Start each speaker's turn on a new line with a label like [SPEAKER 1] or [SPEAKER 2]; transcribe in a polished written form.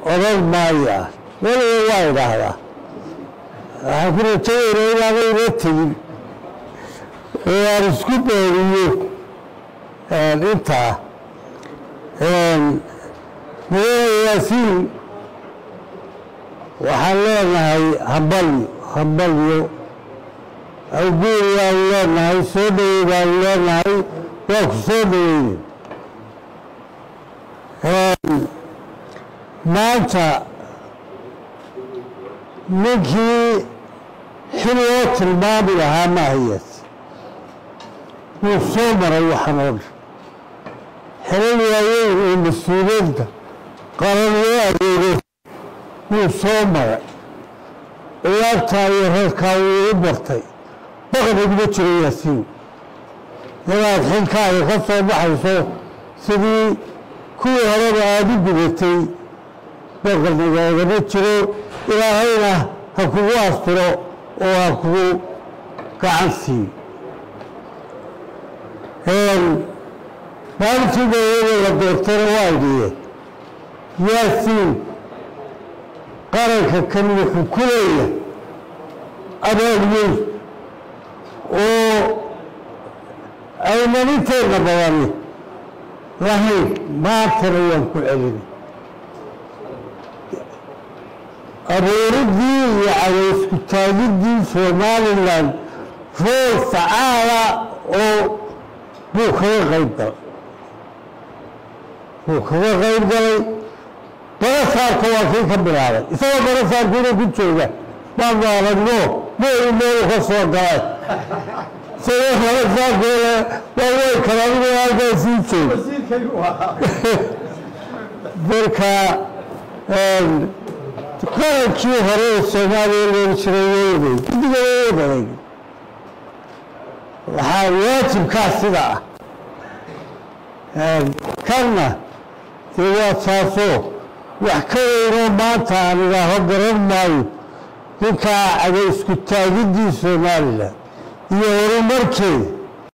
[SPEAKER 1] odhan maaya weliba waa idhaahdaa waxaan ku rajaynaynaa inaanay ila tegin oo aan isku beeriyo intaa madaxweyne yaasiin waxaan leenahay hambalyo awguuri waan leenahay soo dhaweey baan leenahay waa ku soo dhaweyne maanta ninkii xil loo tilmaami lahaa ma hayas wuu soo maray waxaan oo dhan xilal waaweyn oo mas-uuliyadda qaran loo adeego wuu soo maray ciyaartaa iyo reerkaa wuu u bartay baqniguma jiro yaasiin inaad xilkaaga ka soo baxayso sidii kuwii horeba aada u gudatay baqniga ogama jiro ilaahayna ha kugu asturo oo ha kugu gacan siiyo maalintii dawlada la doortana waa idhiye yaasiin qaranka kan wuxuu ku leeyahay abaal weyn oo aynan inteena badani lahayn maantana waan ku celinay abuuriddii iyo cadaysku taagiddii somalilan rool facaala oo buu kaga qayb galay barasaarka waa kii ka bilaabay isagoo barasaarkiina ku jooga baanu aragno meelu ka soo galay isagoo barasaarkeena waa way kalaadigo halkaa sii jooga marka qarankii hore ee soomaaliya loo jiray weynay guddiga wadaday waxaa waajibkaa sida kanna dee waa taasoo wax ka weynoo maanta aan idhaaho garan maayo ninkaa cadaysku taagiddii somalilan iyo horumarkeeda